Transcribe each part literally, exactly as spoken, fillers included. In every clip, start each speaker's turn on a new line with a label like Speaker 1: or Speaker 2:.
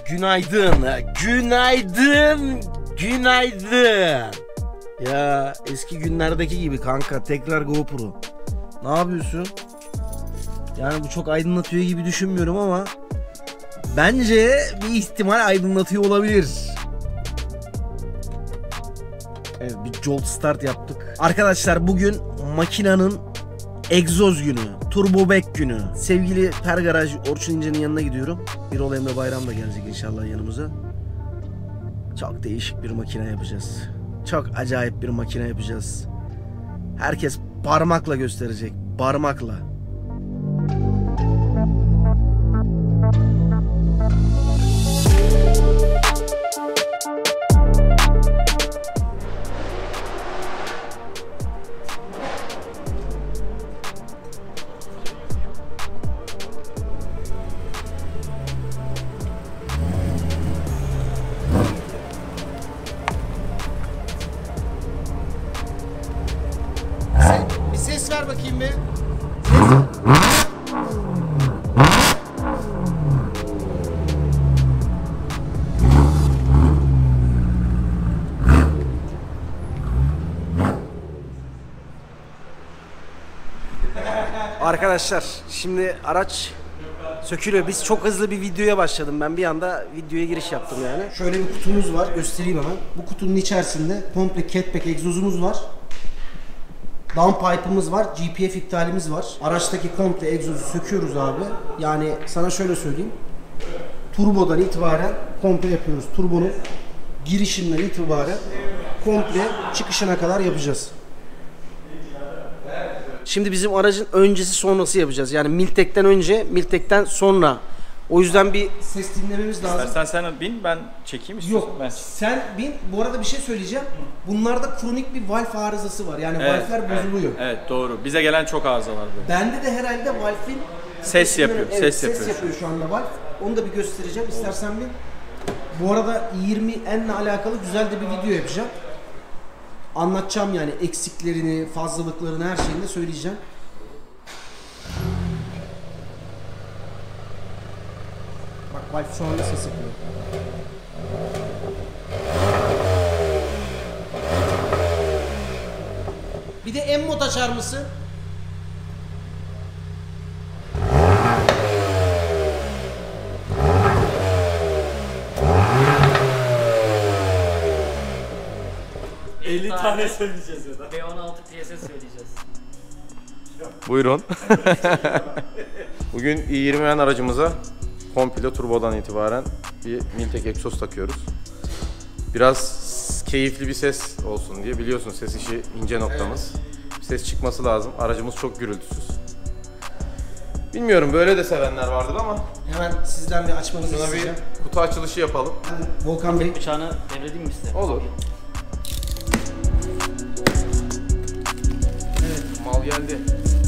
Speaker 1: Günaydın, günaydın, günaydın. Ya eski günlerdeki gibi kanka, tekrar GoPro. Ne yapıyorsun? Yani bu çok aydınlatıyor gibi düşünmüyorum ama bence bir ihtimal aydınlatıyor olabilir. Evet, bir jolt start yaptık. Arkadaşlar bugün makinanın egzoz günü, turbo back günü. Sevgili Pergaraj Orçun İnce'nin yanına gidiyorum. Bir ol Emre Bayram da gelecek inşallah yanımıza. Çok değişik bir makine yapacağız. Çok acayip bir makine yapacağız. Herkes parmakla gösterecek, parmakla. Bir ses ver bakayım bir. Arkadaşlar şimdi araç sökülüyor. Biz çok hızlı bir videoya başladım. Ben bir anda videoya giriş yaptım yani. Şöyle bir kutumuz var. Göstereyim hemen. Bu kutunun içerisinde komple catback egzozumuz var. Downpipe'ımız var. G P F iptalimiz var. Araçtaki komple egzozu söküyoruz abi. Yani sana şöyle söyleyeyim. Turbodan itibaren komple yapıyoruz. Turbonun girişinden itibaren komple çıkışına kadar yapacağız. Şimdi bizim aracın öncesi sonrası yapacağız. Yani Miltek'ten önce, Miltek'ten sonra. O yüzden bir ses dinlememiz lazım.
Speaker 2: İstersen sen bin, ben çekeyim istiyorsan.
Speaker 1: Yok,
Speaker 2: ben...
Speaker 1: sen bin. Bu arada bir şey söyleyeceğim. Bunlarda kronik bir valve arızası var. Yani
Speaker 2: evet,
Speaker 1: valve'ler bozuluyor.
Speaker 2: Evet, evet, doğru. Bize gelen çok arıza vardı.
Speaker 1: Bende de herhalde valve'in
Speaker 2: ses yapıyor,
Speaker 1: evet,
Speaker 2: ses,
Speaker 1: ses
Speaker 2: yapıyor.
Speaker 1: yapıyor şu anda valve. Onu da bir göstereceğim. İstersen bin. Bu arada i yirmi N'le alakalı güzel de bir video yapacağım. Anlatacağım yani eksiklerini, fazlalıklarını, her şeyini de söyleyeceğim. Bak valve şu anda ses yapıyor. Bir de M-Mod açar mısın?
Speaker 2: elli tane söyleyeceğiz ya da.
Speaker 3: B on altı P S söyleyeceğiz.
Speaker 2: Buyurun. Bugün i yirmi N aracımıza komple turbodan itibaren bir Miltek egzoz takıyoruz. Biraz keyifli bir ses olsun diye, biliyorsun ses işi ince noktamız. Evet. Bir ses çıkması lazım. Aracımız çok gürültüsüz. Bilmiyorum, böyle de sevenler vardır ama
Speaker 1: hemen sizden bir açmanızı
Speaker 2: şuna
Speaker 1: isteyeceğim.
Speaker 2: Bir kutu açılışı yapalım.
Speaker 1: Yani Volkan Bey.
Speaker 3: Bıçağını devredeyim mi size?
Speaker 2: Olur. Evet, mal geldi.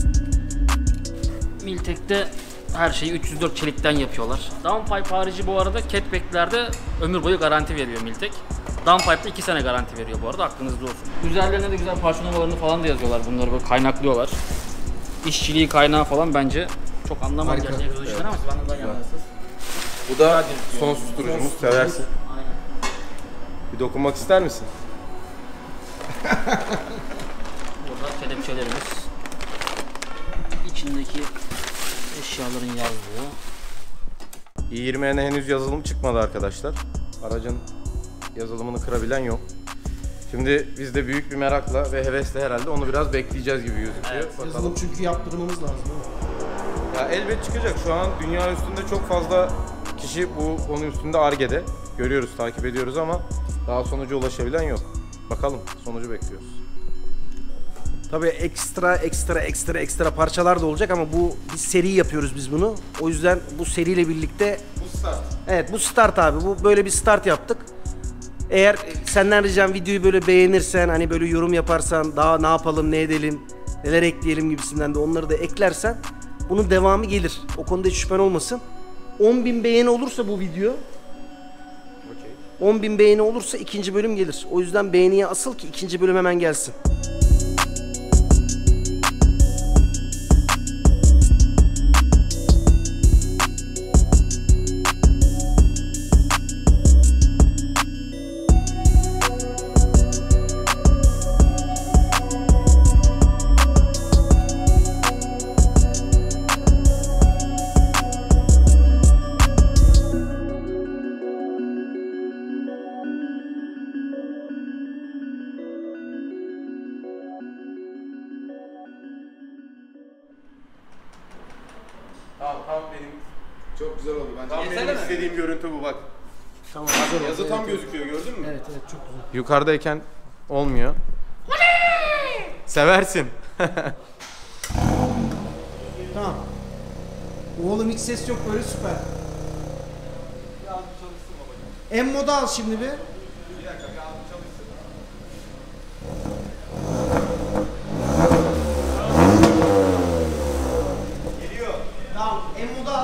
Speaker 3: Miltek'te her şeyi üç yüz dört çelikten yapıyorlar. Downpipe harici bu arada catback'lerde ömür boyu garanti veriyor Miltek. Downpipe'da iki sene garanti veriyor bu arada, aklınızda olsun. Üzerlerine de güzel parça numaralarını falan da yazıyorlar, bunları böyle kaynaklıyorlar. İşçiliği, kaynağı falan bence çok anlamam gerçekten egzoz işleri ama siz benden yanlarsınız.
Speaker 2: Bu da son susturucumuz, seversin.
Speaker 3: Aynen.
Speaker 2: Bir dokunmak ister misin?
Speaker 3: Burada kelepçelerimiz. İçindeki eşyaların yazdığı.
Speaker 2: i yirmi N'e henüz yazılım çıkmadı arkadaşlar. Aracın yazılımını kırabilen yok. Şimdi biz de büyük bir merakla ve hevesle herhalde onu biraz bekleyeceğiz gibi gözüküyor.
Speaker 3: Evet,
Speaker 1: yazılım çünkü yaptırmamız lazım.
Speaker 2: Ya elbet çıkacak. Şu an dünya üstünde çok fazla kişi bu konu üstünde Ar-Ge'de. Görüyoruz, takip ediyoruz ama daha sonuca ulaşabilen yok. Bakalım, sonucu bekliyoruz.
Speaker 1: Tabii ekstra ekstra ekstra ekstra parçalar da olacak ama bu bir seri yapıyoruz biz bunu. O yüzden bu seriyle birlikte
Speaker 2: Bu start.
Speaker 1: evet, bu start abi. Bu böyle bir start yaptık. Eğer senden ricam videoyu böyle beğenirsen, hani böyle yorum yaparsan, daha ne yapalım, ne edelim, neler ekleyelim gibisinden de onları da eklersen bunun devamı gelir. O konuda hiç şüphen olmasın. on bin beğeni olursa bu video, okay. on bin beğeni olursa ikinci bölüm gelir. O yüzden beğeniye asıl, ki ikinci bölüm hemen gelsin.
Speaker 2: Tamam tam benim çok güzel oldu. Ben tam
Speaker 3: Yesene
Speaker 2: benim
Speaker 3: mi?
Speaker 2: istediğim görüntü bu bak.
Speaker 1: Tamam hazır oldu.
Speaker 2: Yazı tam
Speaker 1: Evet,
Speaker 2: gözüküyor gördün mü?
Speaker 1: evet evet çok güzel.
Speaker 2: Yukarıdayken olmuyor. Seversin.
Speaker 1: Tamam. Oğlum hiç ses yok böyle süper. En moda al şimdi bir.
Speaker 2: Geliyor.
Speaker 1: Tamam en moda al.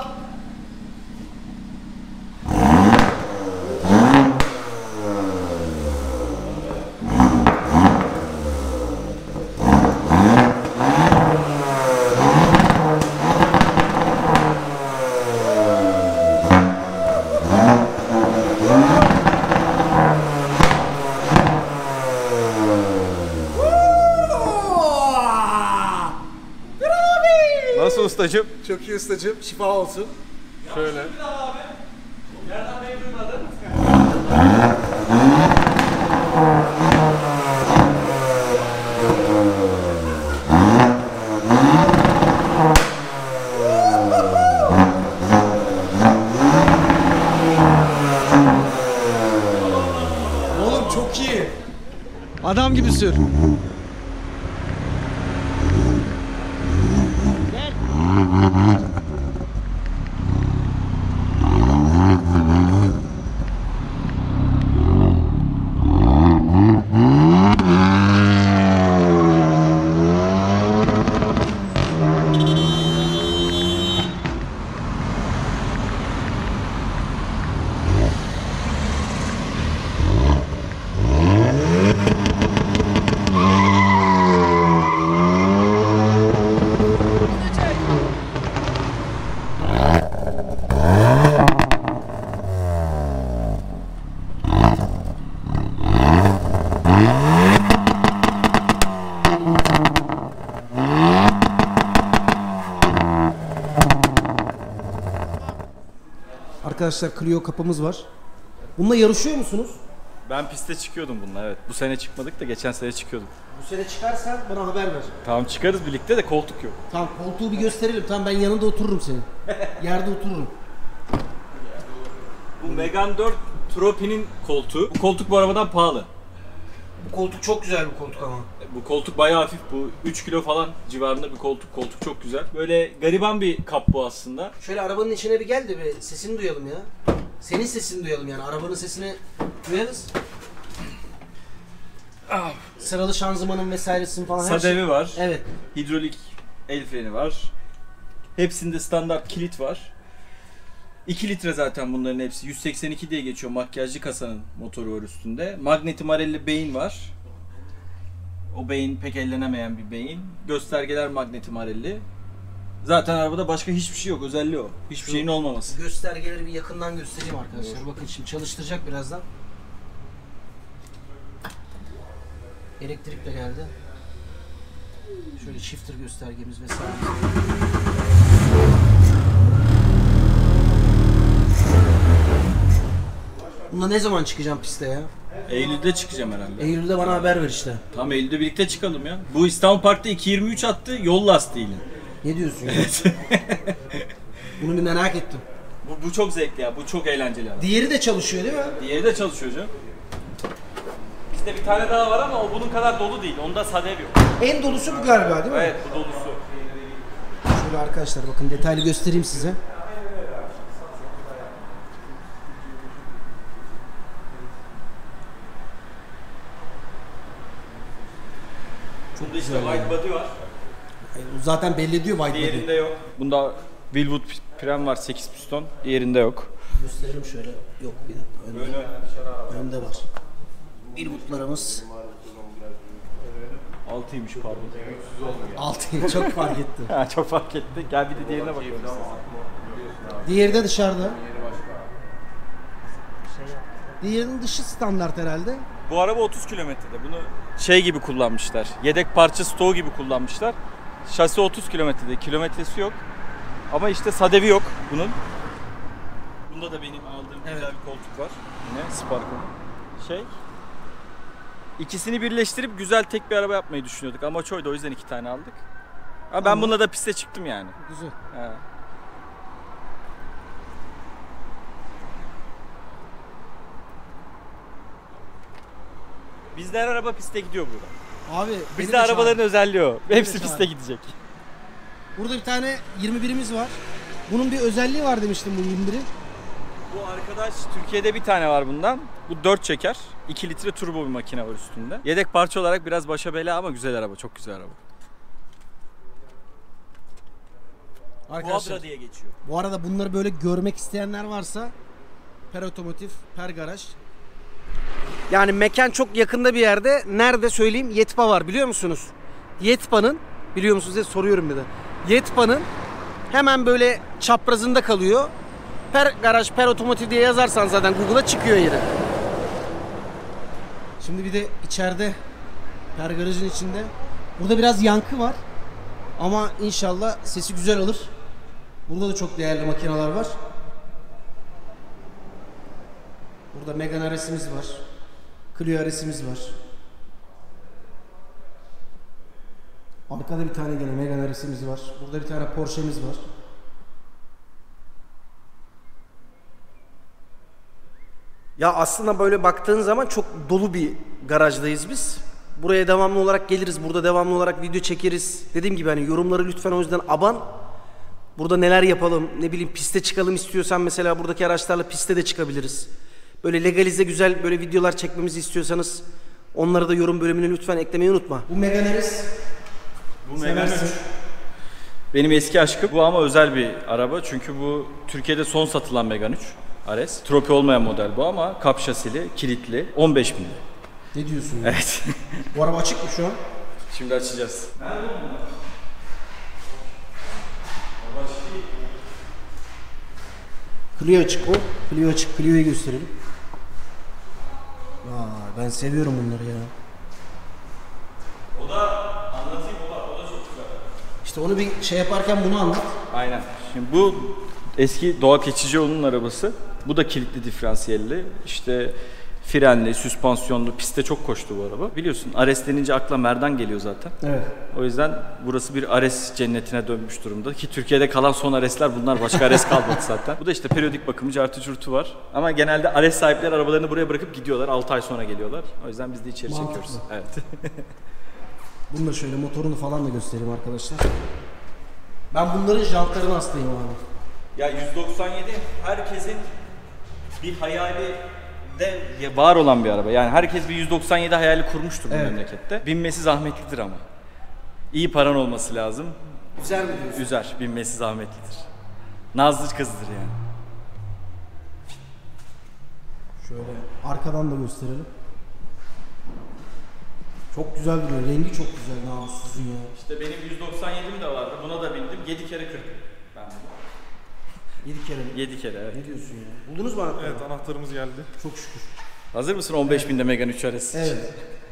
Speaker 2: Nasıl ustacığım?
Speaker 1: Çok iyi ustacığım. Şifa olsun.
Speaker 2: Şöyle.
Speaker 1: Oğlum çok iyi. Adam gibi sür. Arkadaşlar Clio kapımız var. Bununla yarışıyor musunuz?
Speaker 4: Ben piste çıkıyordum bununla, evet. Bu sene çıkmadık da geçen sene çıkıyordum.
Speaker 1: Bu sene çıkarsan bana haber ver.
Speaker 4: Tamam çıkarız birlikte de koltuk yok.
Speaker 1: Tamam koltuğu bir gösterelim. Tamam ben yanında otururum senin. Yerde otururum.
Speaker 4: Bu Megane dört Tropi'nin koltuğu. Bu koltuk bu arabadan pahalı.
Speaker 1: Bu koltuk çok güzel bir koltuk ama.
Speaker 4: Bu koltuk bayağı hafif. Bu üç kilo falan civarında bir koltuk. Koltuk çok güzel. Böyle gariban bir kap bu aslında.
Speaker 1: Şöyle arabanın içine bir gel de bir sesini duyalım ya. Senin sesini duyalım yani. Arabanın sesini duyarız. Sıralı şanzımanın vesairesinin falan her şey.
Speaker 4: Sadevi var.
Speaker 1: Evet.
Speaker 4: Hidrolik el freni var. Hepsinde standart kilit var. iki litre zaten bunların hepsi. yüz seksen iki diye geçiyor, makyajlı kasanın motoru var üstünde. Magneti Marelli beyin var. O beyin pek ellenemeyen bir beyin. Göstergeler Magneti Marelli. Zaten arabada başka hiçbir şey yok, özelliği o. Hiçbir şeyin olmaması.
Speaker 1: Göstergeleri bir yakından göstereyim arkadaşlar. Bakın şimdi çalıştıracak birazdan. Elektrik de geldi. Şöyle shifter göstergemiz vesaire. Bunda ne zaman çıkacağım piste ya?
Speaker 4: Eylül'de çıkacağım herhalde.
Speaker 1: Eylül'de bana haber ver işte.
Speaker 4: Tamam, Eylül'de birlikte çıkalım ya. Bu İstanbul Park'ta iki yirmi üç attı, yol lastiğiyle.
Speaker 1: Ne diyorsun ya? Bunu bir merak ettim.
Speaker 4: Bu, bu çok zevkli ya, bu çok eğlenceli abi.
Speaker 1: Diğeri de çalışıyor değil mi?
Speaker 4: Diğeri de çalışıyor canım. Bizde bir tane daha var ama o bunun kadar dolu değil. Onda sadev yok.
Speaker 1: En dolusu bu galiba değil mi?
Speaker 4: Evet, bu dolusu.
Speaker 1: Şöyle arkadaşlar bakın detaylı göstereyim size.
Speaker 4: Bunda işte white body var.
Speaker 1: Zaten belli ediyor white body.
Speaker 4: Diğerinde yok. Bunda Willwood fren var, sekiz piston. Diğerinde yok.
Speaker 1: Gösterelim şöyle. Yok bir dakika. Önde, önde var. Bir butlarımız.
Speaker 4: altıymış pardon.
Speaker 1: Altı çok fark etti.
Speaker 4: Ha, çok fark etti. Gel bir de diğerine bakalım.
Speaker 1: Diğeri de dışarıda. Diğerinin dışı standart herhalde.
Speaker 4: Bu araba otuz kilometrede. Bunu şey gibi kullanmışlar. Yedek parça stoğu gibi kullanmışlar. Şasi otuz kilometrede. Kilometresi yok. Ama işte sadevi yok bunun. Bunda da benim aldığım
Speaker 1: Evet.
Speaker 4: güzel bir koltuk var. Yine Spark'ın. Şey. İkisini birleştirip güzel tek bir araba yapmayı düşünüyorduk. Amaç oydu, o yüzden iki tane aldık. Ama ben
Speaker 1: Ama-
Speaker 4: bununla da piste çıktım yani.
Speaker 1: Güzel.
Speaker 4: Ha. Bizde her araba piste gidiyor burada.
Speaker 1: Abi beni
Speaker 4: Bizde
Speaker 1: de
Speaker 4: arabaların
Speaker 1: çağır.
Speaker 4: özelliği o. Hepsi
Speaker 1: çağır.
Speaker 4: piste gidecek.
Speaker 1: Burada bir tane yirmi birimiz var. Bunun bir özelliği var demiştim bu yirmi birin.
Speaker 4: Bu arkadaş Türkiye'de bir tane var bundan. Bu dört çeker. iki litre turbo bir makine var üstünde. Yedek parça olarak biraz başa bela ama güzel araba. Çok güzel araba.
Speaker 1: Arkadaşlar
Speaker 4: Quadra diye geçiyor.
Speaker 1: bu arada bunları böyle görmek isteyenler varsa Per Otomotiv, Per Garaj. Yani mekan çok yakında bir yerde. Nerede söyleyeyim? Yetpa var biliyor musunuz? Yetpa'nın, biliyor musunuz diye soruyorum bir de. Yetpa'nın hemen böyle çaprazında kalıyor. Per Garaj, Per Otomotiv diye yazarsan zaten Google'a çıkıyor yeri. Şimdi bir de içeride Per Garaj'ın içinde. Burada biraz yankı var. Ama inşallah sesi güzel olur. Burada da çok değerli makineler var. Burada Megane R S'imiz var. Clio R S'imiz var. Arkada bir tane gene Megane R S'imiz var. Burada bir tane Porsche'miz var. Ya aslında böyle baktığın zaman çok dolu bir garajdayız biz. Buraya devamlı olarak geliriz. Burada devamlı olarak video çekeriz. Dediğim gibi hani yorumları lütfen o yüzden aban. Burada neler yapalım, ne bileyim piste çıkalım istiyorsan mesela buradaki araçlarla piste de çıkabiliriz. Böyle legalize güzel böyle videolar çekmemizi istiyorsanız onları da yorum bölümüne lütfen eklemeyi unutma. Bu Megane R S.
Speaker 4: Bu Megane üç. Benim eski aşkım. Bu ama özel bir araba çünkü bu Türkiye'de son satılan Megane üç R S. Tropi olmayan model bu ama kap şasili, kilitli, on beş bin.
Speaker 1: Ne diyorsun ya?
Speaker 4: Evet.
Speaker 1: Bu araba açık mı şu an?
Speaker 4: Şimdi açacağız.
Speaker 1: Clio açık o. Clio açık. Clio'yu gösterelim. Aa, ben seviyorum bunları ya.
Speaker 4: O da anlatayım o da, o da çok güzel.
Speaker 1: İşte onu bir şey yaparken bunu anlat.
Speaker 4: Aynen. Şimdi bu eski Doğa Keçicioğlu'nun arabası. Bu da kilitli diferansiyelli. İşte frenli, süspansiyonlu, piste çok koştu bu araba. Biliyorsun R S denince akla Merdan geliyor zaten.
Speaker 1: Evet.
Speaker 4: O yüzden burası bir R S cennetine dönmüş durumda. Ki Türkiye'de kalan son R S'ler bunlar. Başka R S kalmadı zaten. Bu da işte periyodik bakımı, cartı curtu var. Ama genelde R S sahipleri arabalarını buraya bırakıp gidiyorlar. altı ay sonra geliyorlar. O yüzden biz de içeri
Speaker 1: Mantıklı.
Speaker 4: çekiyoruz. Evet.
Speaker 1: Bunu da şöyle motorunu falan da göstereyim arkadaşlar. Ben bunların jantlarına hastayım abi.
Speaker 4: Ya yüz doksan yedi herkesin bir hayali de var olan bir araba. Yani herkes bir yüz doksan yedi hayali kurmuştur bu
Speaker 1: Evet.
Speaker 4: memlekette. Binmesi zahmetlidir ama. İyi paran olması lazım.
Speaker 1: Güzel mi diyorsun?
Speaker 4: Üzer. Binmesi zahmetlidir. Nazlı kızdır yani.
Speaker 1: Şöyle arkadan da gösterelim. Çok güzel duruyor. Rengi çok güzel namussuzun ya.
Speaker 4: İşte benim yüz doksan yedim de vardı. Buna da bindim. yedi kere kırk. Ben
Speaker 1: yedi kere mi?
Speaker 4: yedi kere evet.
Speaker 1: Ne diyorsun ya? Buldunuz mu anahtarı?
Speaker 2: Evet, anahtarımız geldi.
Speaker 1: Çok şükür.
Speaker 4: Hazır mısın on beş binde Megane üç R S?
Speaker 1: Evet.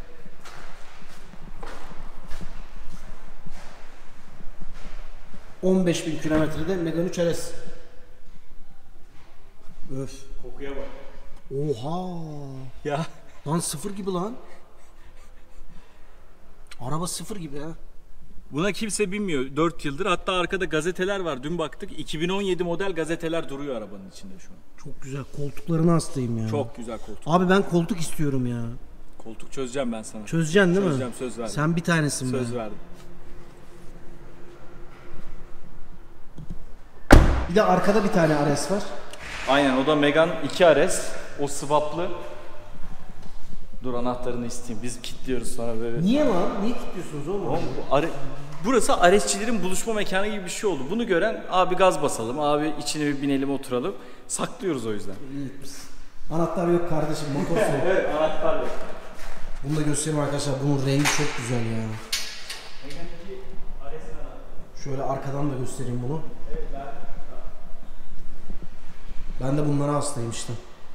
Speaker 1: on beş bin kilometrede Megane üç R S. Öf.
Speaker 4: Kokuya bak.
Speaker 1: Oha.
Speaker 4: Ya.
Speaker 1: Lan sıfır gibi lan. Araba sıfır gibi ha.
Speaker 4: Buna kimse binmiyor dört yıldır. Hatta arkada gazeteler var. Dün baktık iki bin on yedi model gazeteler duruyor arabanın içinde şu an.
Speaker 1: Çok güzel. Koltuklarına hastayım ya.
Speaker 4: Çok güzel koltuk.
Speaker 1: Abi ben koltuk istiyorum ya.
Speaker 4: Koltuk çözeceğim ben sana.
Speaker 1: Çözeceksin değil
Speaker 4: Çözeceğim,
Speaker 1: mi?
Speaker 4: söz verdim.
Speaker 1: Sen bir tanesin
Speaker 4: Söz
Speaker 1: be.
Speaker 4: verdim.
Speaker 1: Bir de arkada bir tane R S var.
Speaker 4: Aynen o da Megane iki R S. O swaplı. Dur anahtarını isteyeyim. Biz kilitliyoruz sonra böyle.
Speaker 1: Niye lan? Niye kilitliyorsunuz oğlum?
Speaker 4: Oğlum, bu are- Burası R S'çilerin buluşma mekanı gibi bir şey oldu. Bunu gören abi gaz basalım, abi içine bir binelim oturalım. Saklıyoruz o yüzden.
Speaker 1: Anahtar yok kardeşim. Motor soğuk.
Speaker 4: Evet anahtar yok.
Speaker 1: Bunu da göstereyim arkadaşlar. Bunun rengi çok güzel ya. Şöyle arkadan da göstereyim bunu. Ben de bunlara hastayım işte.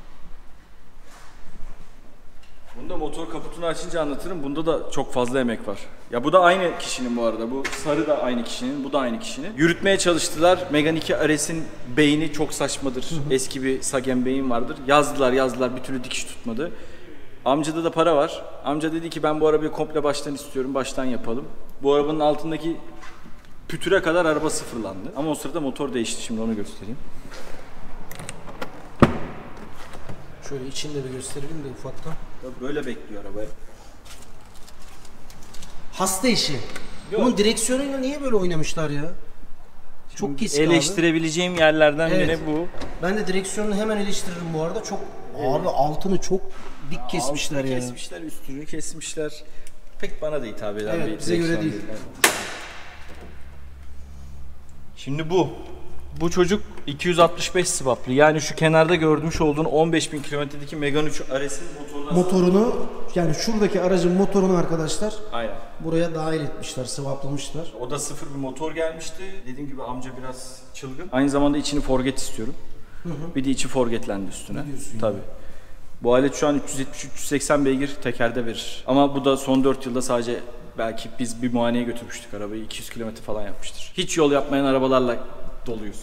Speaker 4: Bunda motor kaputunu açınca anlatırım. Bunda da çok fazla emek var. Ya bu da aynı kişinin bu arada. Bu sarı da aynı kişinin, bu da aynı kişinin. Yürütmeye çalıştılar. Megane iki R S'in beyni çok saçmadır. Eski bir Sagen beyin vardır. Yazdılar yazdılar bir türlü dikiş tutmadı. Amcada da para var. Amca dedi ki ben bu arabayı komple baştan istiyorum. Baştan yapalım. Bu arabanın altındaki pütüre kadar araba sıfırlandı. Ama o sırada motor değişti. Şimdi onu göstereyim.
Speaker 1: Şöyle içinde bir gösterelim de ufaktan.
Speaker 4: Böyle bekliyor arabaya.
Speaker 1: Hasta işi. Bunun direksiyonuyla niye böyle oynamışlar ya? Çok kesik abi.
Speaker 4: Eleştirebileceğim yerlerden
Speaker 1: Evet.
Speaker 4: biri bu.
Speaker 1: Ben de direksiyonunu hemen eleştiririm bu arada. Çok abi altını çok dik kesmişler
Speaker 4: Altını
Speaker 1: ya.
Speaker 4: Kesmişler, üstünü kesmişler. Pek bana da hitap eden
Speaker 1: Evet,
Speaker 4: bir
Speaker 1: bize göre
Speaker 4: direksiyon
Speaker 1: değil.
Speaker 4: Şimdi bu. Bu çocuk iki yüz altmış beş swaplı. Yani şu kenarda görmüş olduğun on beş bin kilometredeki Megane üç R S'in motoruna...
Speaker 1: Motorunu yani şuradaki aracın motorunu arkadaşlar
Speaker 4: Aynen.
Speaker 1: buraya dahil etmişler, sıvaplamışlar.
Speaker 4: O da sıfır bir motor gelmişti. Dediğim gibi amca biraz çılgın. Aynı zamanda içini forget istiyorum. Hı hı. Bir de içi forgetlendi üstüne. Tabii. Bu alet şu an üç yüz yetmiş üç yüz seksen beygir tekerde verir. Ama bu da son dört yılda sadece belki biz bir muayeneye götürmüştük arabayı. iki yüz kilometre falan yapmıştır. Hiç yol yapmayan arabalarla doluyuz.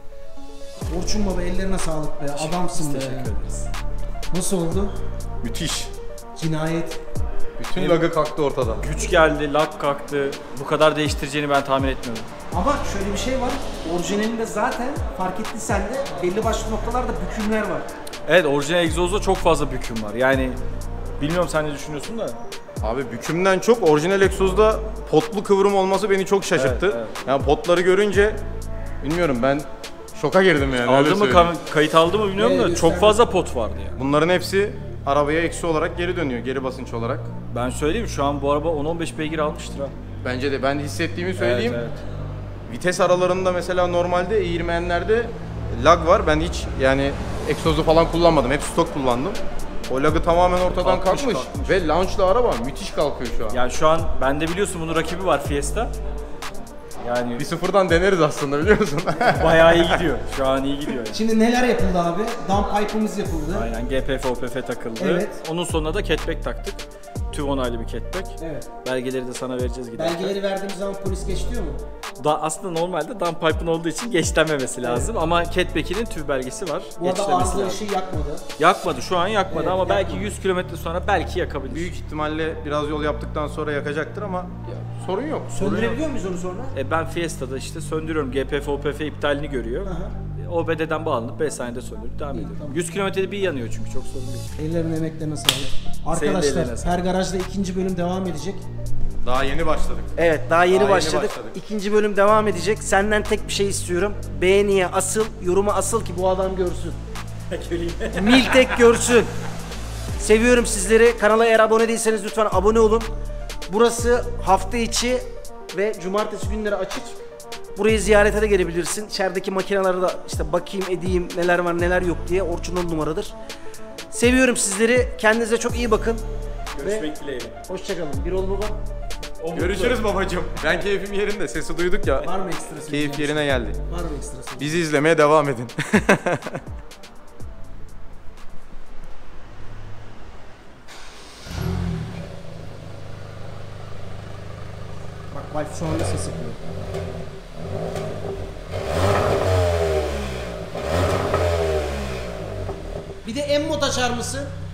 Speaker 1: Orçun baba ellerine sağlık be. Adamsın be.
Speaker 4: Teşekkür ederiz.
Speaker 1: Nasıl oldu?
Speaker 2: Müthiş.
Speaker 1: Cinayet.
Speaker 2: Bütün lagı kalktı ortadan.
Speaker 4: Güç geldi, lak kalktı. Bu kadar değiştireceğini ben tahmin etmiyordum.
Speaker 1: Ama şöyle bir şey var. Orijinalinde zaten fark ettiysen de belli başlı noktalarda bükümler var.
Speaker 4: Evet, orijinal egzozda çok fazla büküm var. Yani bilmiyorum sen ne düşünüyorsun da.
Speaker 2: Abi bükümden çok orijinal egzozda potlu kıvrım olması beni çok şaşırttı.
Speaker 4: Evet, evet.
Speaker 2: Yani potları görünce bilmiyorum ben şoka girdim yani. öyle
Speaker 4: Aldı mı
Speaker 2: söyleyeyim.
Speaker 4: ka- kayıt aldı mı bilmiyorum
Speaker 1: Evet,
Speaker 4: da
Speaker 1: gösterdim.
Speaker 4: çok fazla pot vardı yani.
Speaker 2: Bunların hepsi arabaya eksi olarak geri dönüyor, geri basınç olarak.
Speaker 4: Ben söyleyeyim şu an bu araba on on beş beygir almıştır ha.
Speaker 2: Bence de ben hissettiğimi söyleyeyim.
Speaker 4: Evet, evet.
Speaker 2: Vites aralarında mesela normalde eğirmenlerde lag var. Ben hiç yani egzozu falan kullanmadım. Hep stok kullandım. O lagı tamamen ortadan
Speaker 4: Kalkmış,
Speaker 2: kalkmış.
Speaker 4: kalkmış.
Speaker 2: Ve launchlı araba müthiş kalkıyor şu an.
Speaker 4: Yani şu an bende biliyorsun bunun rakibi var Fiesta. Yani
Speaker 2: Bir sıfırdan deneriz aslında biliyor musun?
Speaker 4: bayağı iyi gidiyor. Şu an iyi gidiyor. Yani.
Speaker 1: Şimdi neler yapıldı abi? Downpipe'ımız yapıldı.
Speaker 4: Aynen G P F, O P F takıldı.
Speaker 1: Evet.
Speaker 4: Onun sonuna da catback taktık. TÜV onaylı bir catback.
Speaker 1: Evet.
Speaker 4: Belgeleri de sana vereceğiz giderken.
Speaker 1: Belgeleri verdiğimiz zaman polis geç diyor mu?
Speaker 4: Da aslında normalde downpipe'ın olduğu için geçlememesi lazım ama catback'inin TÜV belgesi var.
Speaker 1: Bu arada
Speaker 4: Geçlemesi
Speaker 1: ağızlı
Speaker 4: lazım.
Speaker 1: ışığı yakmadı.
Speaker 4: Yakmadı, şu an yakmadı
Speaker 1: Evet,
Speaker 4: ama belki
Speaker 1: yakmadı.
Speaker 4: yüz kilometre sonra belki yakabilir.
Speaker 2: Büyük ihtimalle biraz yol yaptıktan sonra yakacaktır ama ya, sorun yok. Sorun yok.
Speaker 1: Söndürebiliyor muyuz onu sonra?
Speaker 4: E ben Fiesta'da işte söndürüyorum. G P F, O P F iptalini görüyor.
Speaker 1: Aha.
Speaker 4: O B D'den bağlanıp beş saniyede söndürüp devam ediyorum.
Speaker 1: tamam.
Speaker 4: yüz kilometrede bir yanıyor çünkü çok sorun değil.
Speaker 1: Ellerine emeklerine sağlık.
Speaker 4: ellerine
Speaker 1: Arkadaşlar
Speaker 4: sağlık.
Speaker 1: her garajda ikinci bölüm devam edecek.
Speaker 2: Daha yeni başladık.
Speaker 1: Evet daha yeni
Speaker 2: Daha yeni
Speaker 1: başladık.
Speaker 2: başladık.
Speaker 1: İkinci bölüm devam edecek. Senden tek bir şey istiyorum. Beğeniye asıl, yoruma asıl ki bu adam görsün. Miltek görsün. Seviyorum sizleri. Kanala eğer abone değilseniz lütfen abone olun. Burası hafta içi ve cumartesi günleri açık. Burayı ziyarete de gelebilirsin. İçerideki makinelere de işte bakayım edeyim neler var neler yok diye. Orçun'un numaradır. Seviyorum sizleri. Kendinize çok iyi bakın.
Speaker 4: Görüşmek dileğiyle.
Speaker 1: Hoşçakalın. Bir ol baba.
Speaker 2: Görüşürüz babacığım. Ben keyfim yerinde. Sesi duyduk ya.
Speaker 1: Var mı ekstrası?
Speaker 2: Keyif yerine geldi.
Speaker 1: Var mı ekstrası?
Speaker 2: Bizi izlemeye devam edin.
Speaker 1: Bak Vibe şu anda ses yapıyor. Bir de M mod açar mısın?